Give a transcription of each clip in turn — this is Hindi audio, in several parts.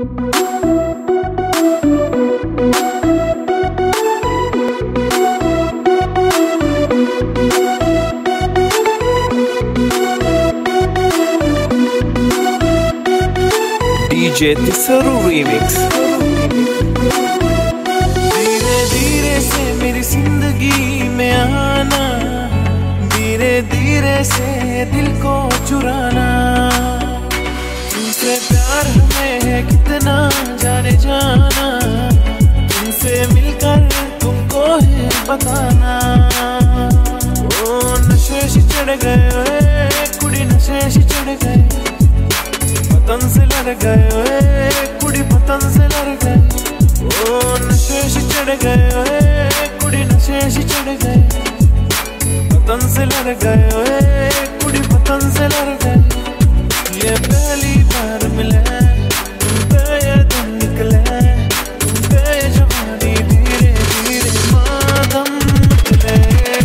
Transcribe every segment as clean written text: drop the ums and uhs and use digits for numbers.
DJ R3mix। धीरे धीरे से मेरी जिंदगी में आना, धीरे धीरे से दिल को चुराना, तुमसे प्यार हमें है कितना जाने जाना, तुमसे मिलकर तुमको है बताना। ओ नशे से चढ़ गए कुड़ी, नशे से चढ़ गए, पतन से लड़ गए कुड़ी, पतन से लड़ गए। ओ नशे से चढ़ गए कुड़ी, नशे से चढ़ गए, पतन से लड़ गए कुड़ी, पतन से लड़ गए। ये पहली बार मिले तुमसे ये दिन निकले, तुमसे ये जवानी धीरे धीरे मादम निकले।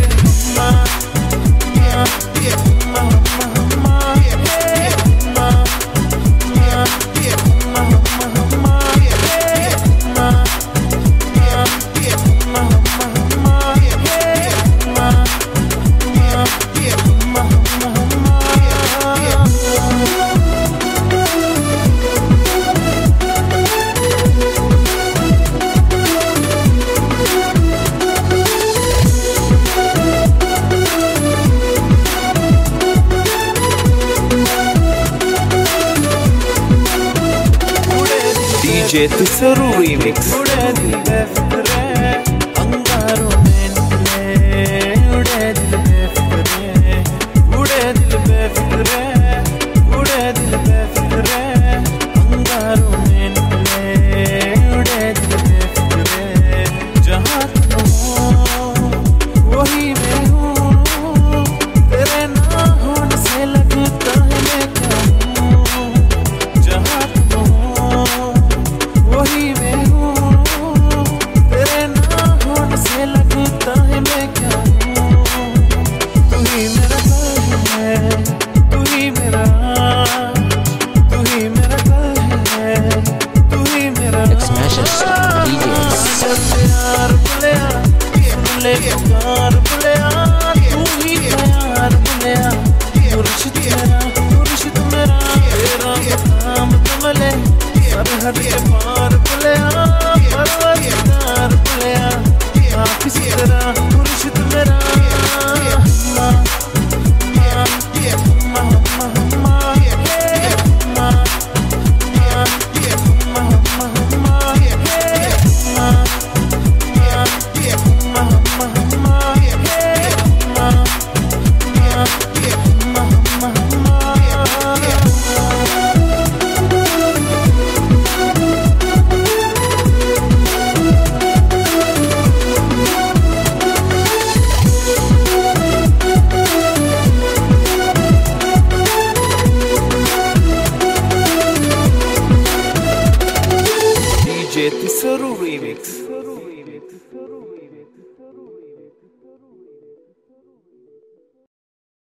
DJ R3mix। उड़े दिल बेफिक्रे अंगारों में निकले, उड़े दिल बेफिक्रे, उड़े दिल बेफिक्रे, उड़े दिल बेफिक्रे अंगारों में निकले, उड़े दिल बेफिक्रे। जहाँ तुम हो वही मैं हूँ, तेरे ना होने से लगता है मैं क्या हूँ। जहाँ तुम हो वही मैं हूँ, तेरे ना होने से लगता है मैं क्या हूँ। तू ही मेरा कल है, तू ही मेरा, तू ही मेरा कल है, तू ही मेरा। प्यार बुलिया सुन ले पुकार बुलिया, तू ही प्यार बुलिया, मुर्शिद मेरा, मुर्शिद मेरा, तेरा काम कमले सरहद के पार बुलिया, परवरदिगार बुलिया, आप किसी तरह मुर्शिद मेरा। DJ R3mix।